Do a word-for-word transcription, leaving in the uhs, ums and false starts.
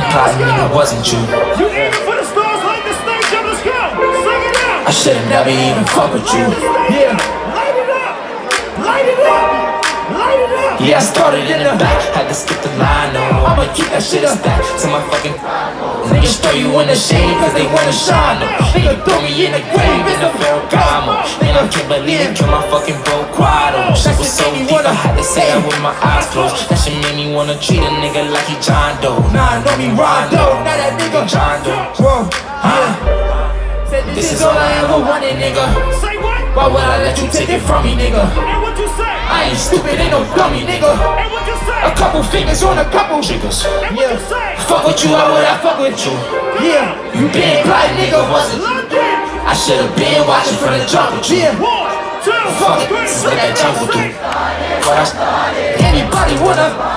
plotting, nigga, wasn't you. You aiming for the stars like the stage, yo, let's go. Sing it out. I should've never even fuck with you. Yeah. Light it up. Light it up. Light it up. Yeah, I started in the back, had to skip the line, no. I'ma keep that shit stacked to my fucking. Niggas throw you in the shade cause they wanna shine, no. Nigga throw me in the grave in the Ferragamo. Nigga can't believe it, kill my fucking bro Quado. Shit was so deep, I had to say that with my eyes closed. That shit made me wanna treat a nigga like he John Doe. Nah, know me Rondo, now that nigga John Doe. Whoa, huh? This is all I ever wanted, nigga. Say what? Why would I let you take it from me, nigga? And what you say? I ain't stupid, ain't no dummy, nigga. And what you say? A couple fingers on a couple jiggers. And what you say? Fuck with you, how would I fuck with you? Yeah. You been blind, nigga, wasn't you? London. I should've been watching from the jump with you. One, two, Fuck it, three, this is what that jungle do. say. But I, anybody wanna